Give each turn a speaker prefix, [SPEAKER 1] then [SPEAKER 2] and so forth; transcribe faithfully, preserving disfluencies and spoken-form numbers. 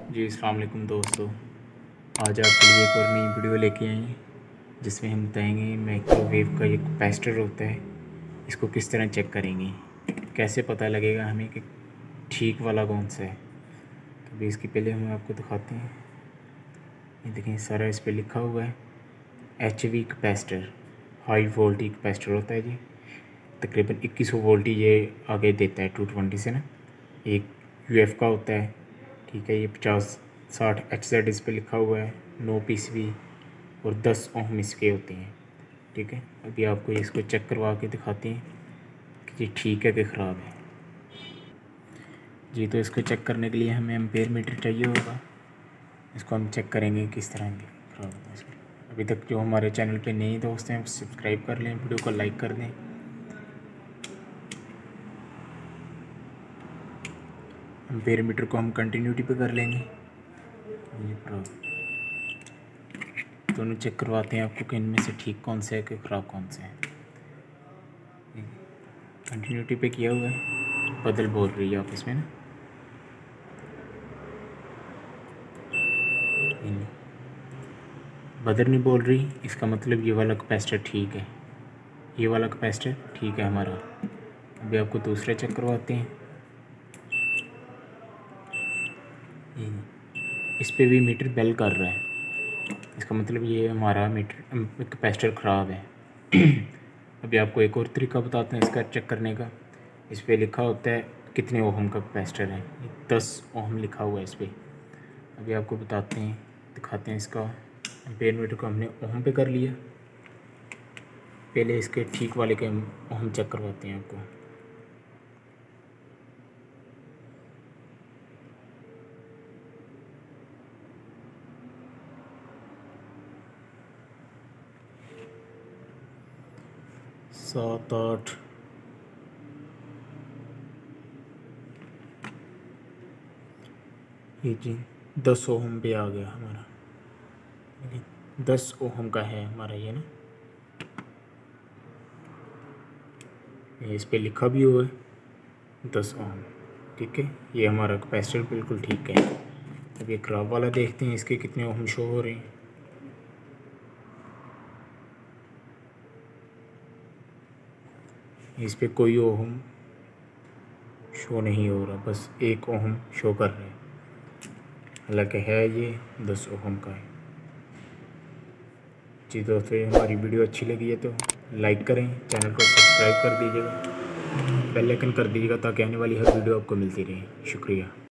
[SPEAKER 1] जी अस्सलाम वालेकुम दोस्तों। आज आपके लिए एक और नई वीडियो लेके आए हैं जिसमें हम बताएंगे माइक्रोवेव का एक कैपेसिटर होता है, इसको किस तरह चेक करेंगे, कैसे पता लगेगा हमें कि ठीक वाला कौन सा है। तो अभी इसकी पहले हम आपको दिखाते हैं। ये देखें, सारा इस पर लिखा हुआ है H V capacitor, high voltage capacitor होता है जी। तकरीबन इक्कीस सौ वोल्टेज ये आगे देता है टू ट्वेंटी से ना। एक यू एफ का होता है, ठीक है। ये पचास साठ एच जेड इस पर लिखा हुआ है, नौ पीसीबी और दस ओम इसके होते हैं, ठीक है। अभी आपको इसको चेक करवा के दिखाते हैं कि ये ठीक है कि ख़राब है जी। तो इसको चेक करने के लिए हमें एम्पेयर मीटर चाहिए होगा। इसको हम चेक करेंगे किस तरह की ख़राब होगा इसमें। अभी तक जो हमारे चैनल पे नए दोस्त हैं सब्सक्राइब कर लें, वीडियो को लाइक कर दें। एम्पेयर मीटर को हम कंटिन्यूटी पे कर लेंगे। ये दोनों चेक करवाते हैं आपको कि इनमें से ठीक कौन सा है कि ख़राब कौन सा है। कंटिन्यूटी पे किया हुआ है, बदल बोल रही है आपस में ना। बदल नहीं बोल रही, इसका मतलब ये वाला कैपेसिटर ठीक है, ये वाला कैपेसिटर ठीक है हमारा। अभी आपको दूसरा चेक करवाते हैं। इस पे भी मीटर बेल कर रहा है, इसका मतलब ये हमारा मीटर कैपेसिटर ख़राब है। अभी आपको एक और तरीका बताते हैं इसका चेक करने का। इस पे लिखा होता है कितने ओहम का कैपेसिटर है, दस ओहम लिखा हुआ है इस पर। अभी आपको बताते हैं, दिखाते हैं इसका। एम्पेयर मीटर को हमने ओहम पे कर लिया, पहले इसके ठीक वाले के ओहम चेक करवाते हैं आपको। सात आठ ये जी दस ओहम पे आ गया हमारा, दस ओहम का है हमारा ये ना। ये इस पे लिखा भी हुआ है दस ओहम, ठीक है। ये हमारा कैपेसिटर बिल्कुल ठीक है। अब ये ख़राब वाला देखते हैं इसके कितने ओहम शो हो रहे हैं। इस पे कोई ओहम शो नहीं हो रहा, बस एक ओहम शो कर रहे हैं, हालांकि है ये दस ओहम का है जी। दोस्तों हमारी वीडियो अच्छी लगी है तो लाइक करें, चैनल को सब्सक्राइब कर दीजिएगा, बेल आइकन कर दीजिएगा ताकि आने वाली हर वीडियो आपको मिलती रहे। शुक्रिया।